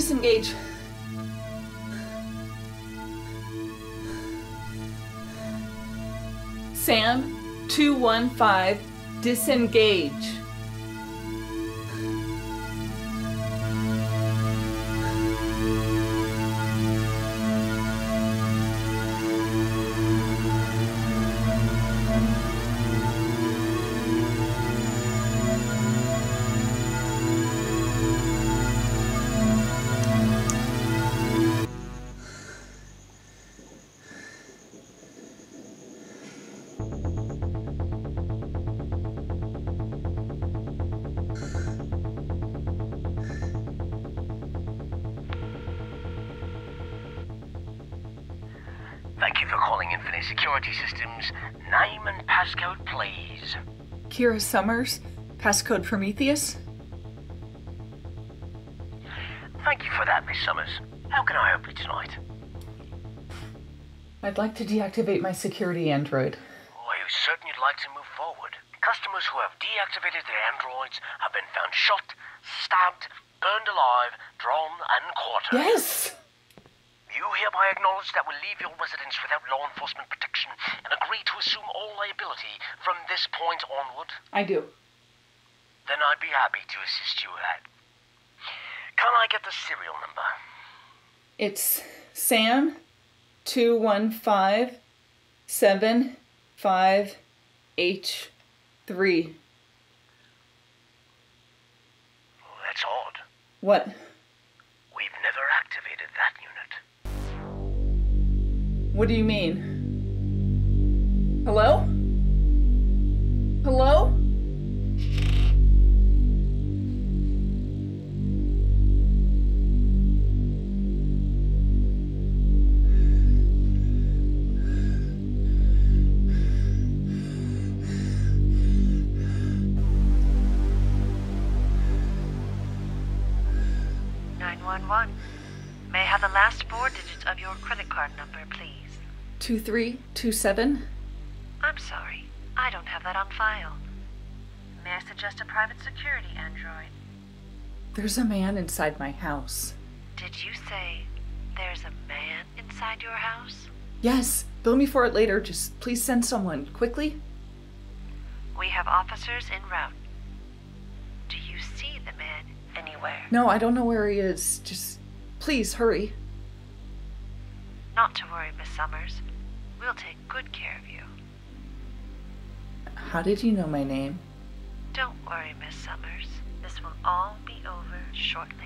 Disengage. Sam 215, disengage. Thank you for calling Infinite Security Systems. Name and passcode, please. Kira Summers, passcode Prometheus. Thank you for that, Miss Summers. How can I help you tonight? I'd like to deactivate my security android. Are you certain you'd like to move forward? Customers who have deactivated their androids have been found shot, stabbed, burned alive, drawn, and quartered. Yes! You hereby acknowledge that we'll leave your residence without law enforcement protection and agree to assume all liability from this point onward? I do. Then I'd be happy to assist you with that. Can I get the serial number? It's Sam 215 75H3. That's odd. What? We've never activated that unit. What do you mean? Hello? Hello? May I have the last 4 digits of your credit card number, please? 2327. I'm sorry, I don't have that on file. May I suggest a private security android? There's a man inside my house. Did you say there's a man inside your house? Yes, bill me for it later. Just please send someone, quickly. We have officers en route. Do you see the man anywhere? No, I don't know where he is. Just, please, hurry. Not to worry, Miss Summers. We'll take good care of you. How did you know my name? Don't worry, Miss Summers. This will all be over shortly.